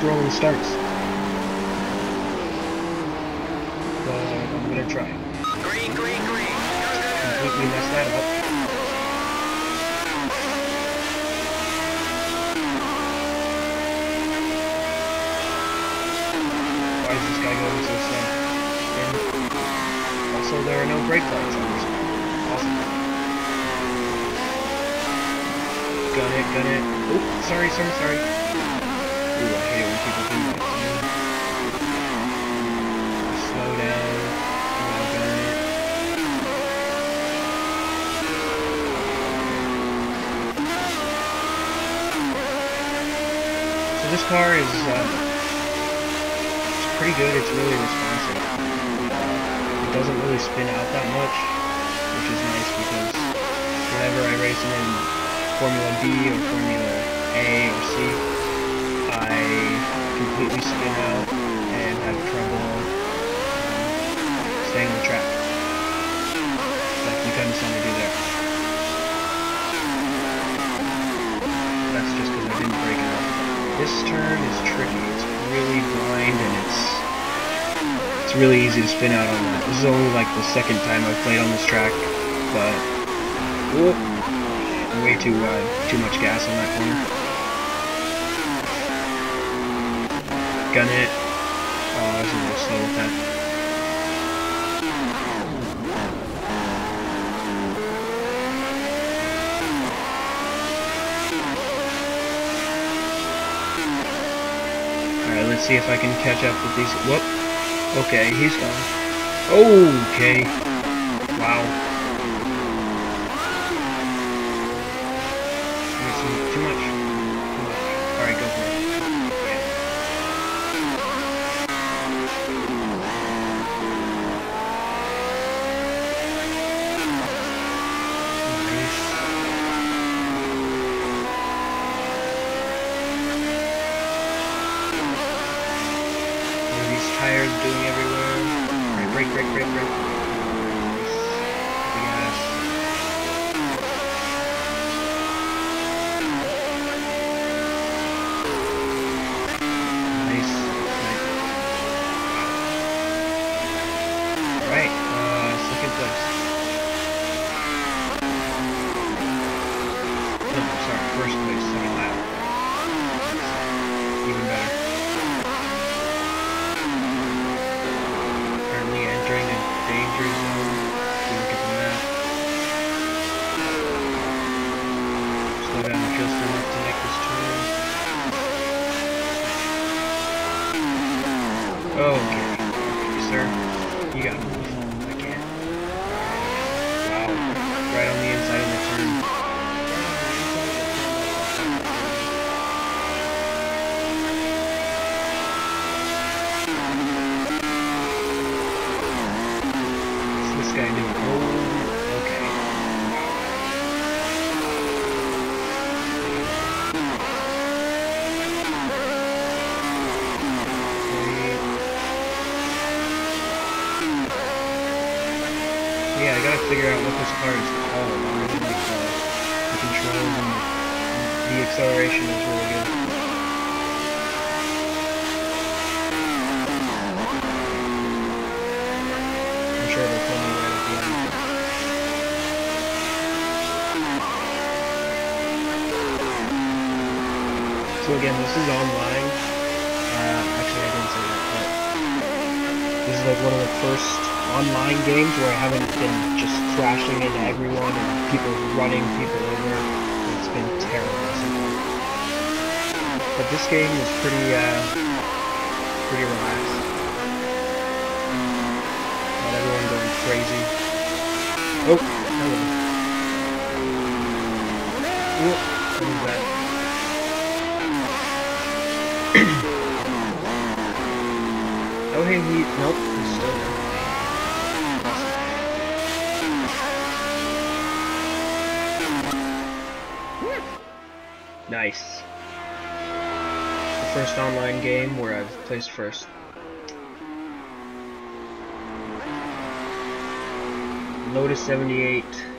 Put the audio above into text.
rolling starts. But I'm gonna try. Green, green, green. Completely messed that up. Why is this guy going so slow? And also, there are no brake lights on this car. Awesome. Gun it, gun it. Oh, sorry. Ooh, I hate it when people do that to me. Slow down. Gun it. So this car is it's pretty good. It's really responsive. It doesn't really spin out that much, which is nice because whenever I race it in Formula B or Formula A or C, I completely spin out and have trouble staying on the track. Like you kind of saw me do there. That's just because I didn't break it up. This turn is tricky. It's really blind and it's really easy to spin out on that. This is only like the second time I've played on this track, but whoop, way too much gas on that corner. Gun it. Oh, I was a little slow with that. Alright, let's see if I can catch up with these. Whoop. Okay, he's gone. Okay. Wow. Too much. Alright, go for it. Nice. What are these tires doing everywhere? Alright, brake. Nice. Yes. Right, second place. No, sorry, first place, second lap. Even better. Currently entering a danger zone. Look at the map. Slow down just enough to make this turn. Okay, sir. You got it. I can't. Wow. Right on the inside of the turn. What's this guy doing? Oh, okay. Yeah, I gotta figure out what this car is called. I really like the controls and the acceleration is really good. I'm sure they'll tell me right at the end. So again, this is online. Actually, I didn't say that, but this is like one of the first online games where I haven't been just crashing into everyone and people running people over. It's been terrible so far. But this game is pretty relaxed. Not everyone going crazy. Oh, hello. Whoop, what was that? Oh hey, nope, he's still there. Nice. The first online game where I've placed first. Lotus 78